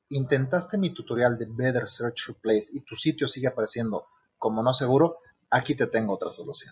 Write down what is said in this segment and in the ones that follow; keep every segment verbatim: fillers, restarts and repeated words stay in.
intentaste mi tutorial de Better Search Replace y tu sitio sigue apareciendo como no seguro, aquí te tengo otra solución.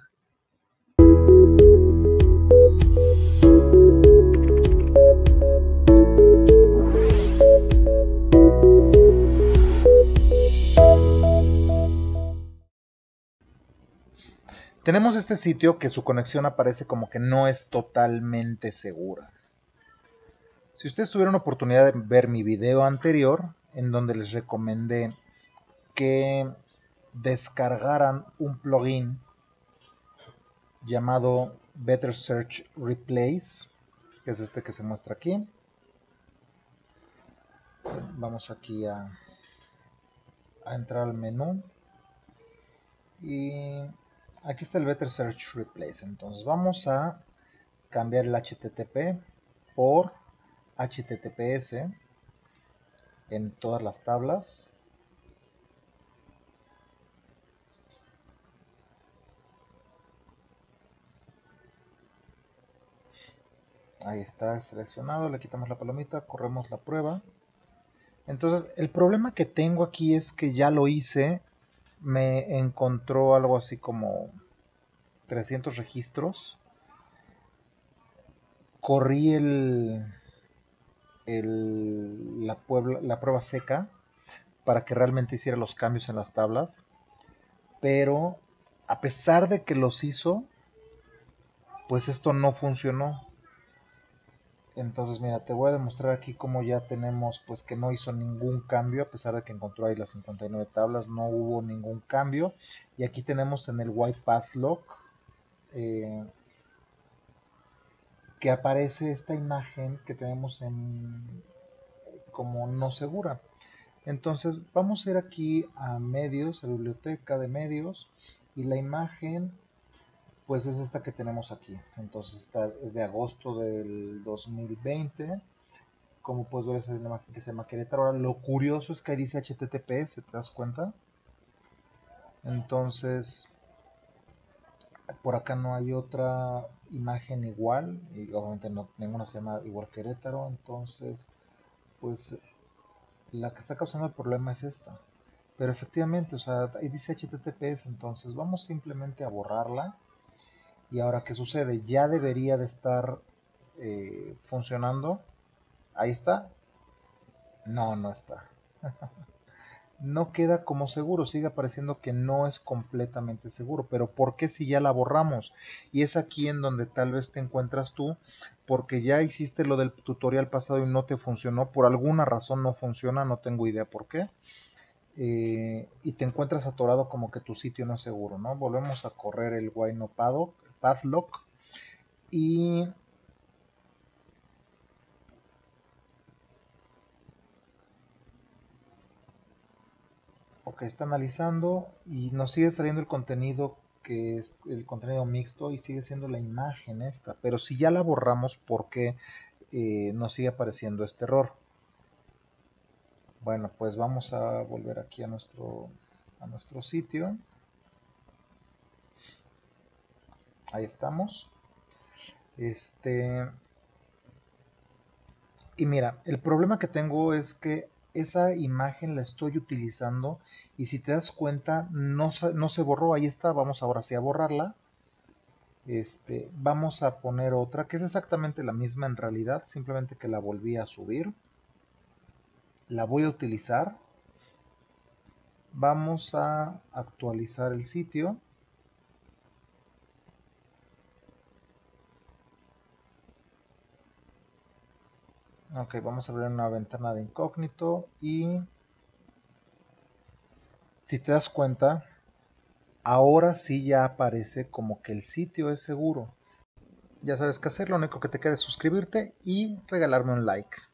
Tenemos este sitio que su conexión aparece como que no es totalmente segura. Si ustedes tuvieron oportunidad de ver mi video anterior, en donde les recomendé que descargaran un plugin llamado Better Search Replace, que es este que se muestra aquí. Vamos aquí a, a entrar al menú y aquí está el Better Search Replace. Entonces vamos a cambiar el H T T P por H T T P S en todas las tablas. Ahí está seleccionado, le quitamos la palomita, corremos la prueba. Entonces el problema que tengo aquí es que ya lo hice, me encontró algo así como trescientos registros. Corrí el, el, la, puebla, la prueba seca para que realmente hiciera los cambios en las tablas, pero a pesar de que los hizo, pues esto no funcionó. Entonces mira, te voy a demostrar aquí cómo ya tenemos pues que no hizo ningún cambio, a pesar de que encontró ahí las cincuenta y nueve tablas, no hubo ningún cambio. Y aquí tenemos en el White Path Lock eh, que aparece esta imagen que tenemos en como no segura. Entonces vamos a ir aquí a medios, a biblioteca de medios, y la imagen pues es esta que tenemos aquí. Entonces esta es de agosto del dos mil veinte. Como puedes ver, esa es la imagen que se llama Querétaro. Ahora lo curioso es que ahí dice H T T P S, ¿te das cuenta? Entonces por acá no hay otra imagen igual, y obviamente no, ninguna se llama igual Querétaro. Entonces pues la que está causando el problema es esta. Pero efectivamente, o sea, ahí dice H T T P S, entonces vamos simplemente a borrarla. Y ahora, ¿qué sucede? Ya debería de estar eh, funcionando. Ahí está. No, no está. No queda como seguro, sigue apareciendo que no es completamente seguro. Pero ¿por qué si ya la borramos? Y es aquí en donde tal vez te encuentras tú, porque ya hiciste lo del tutorial pasado y no te funcionó. Por alguna razón no funciona, no tengo idea por qué. Eh, y te encuentras atorado como que tu sitio no es seguro, ¿no? Volvemos a correr el White Path Lock y ok, está analizando y nos sigue saliendo el contenido que es el contenido mixto y sigue siendo la imagen esta, pero si ya la borramos, ¿por qué eh, nos sigue apareciendo este error? Bueno, pues vamos a volver aquí a nuestro a nuestro sitio. Ahí estamos. Este y mira, el problema que tengo es que esa imagen la estoy utilizando y si te das cuenta no, no se borró, ahí está. Vamos ahora sí a borrarla. Este, vamos a poner otra que es exactamente la misma en realidad, simplemente que la volví a subir. La voy a utilizar. Vamos a actualizar el sitio. Ok, vamos a abrir una ventana de incógnito y si te das cuenta, ahora sí ya aparece como que el sitio es seguro. Ya sabes qué hacer, lo único que te queda es suscribirte y regalarme un like.